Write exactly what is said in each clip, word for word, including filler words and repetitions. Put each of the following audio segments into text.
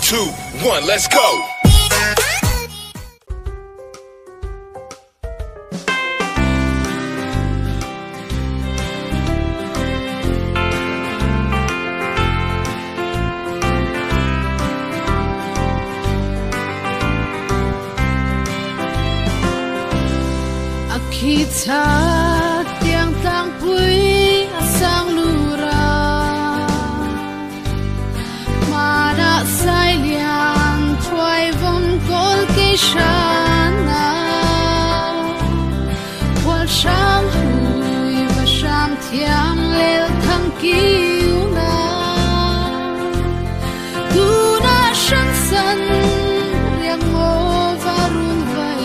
two, one, let's go. Kita tiang tang pui sang lura mana sai liang thuai von kol ke shana wal shang hui và sham thiang lel thang kiu na tu na shan san riang mo varun vai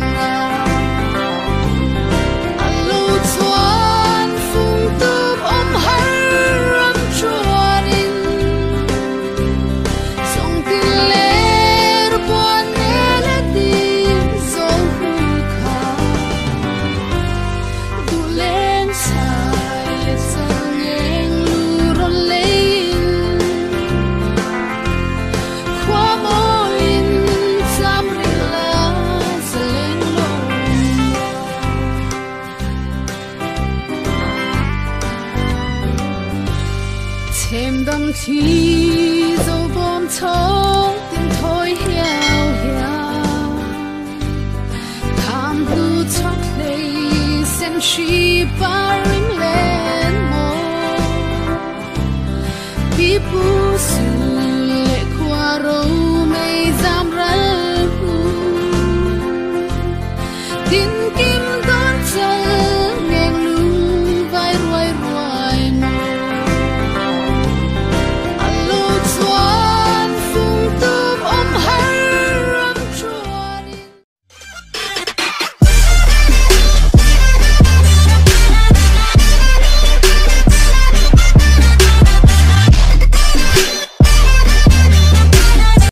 thêm đâm thi dấu bom thấu tiếng thôi hiao hiao tham tu thoát đây sen chi ba ring lên mô bi bu su lệ qua râu mây giam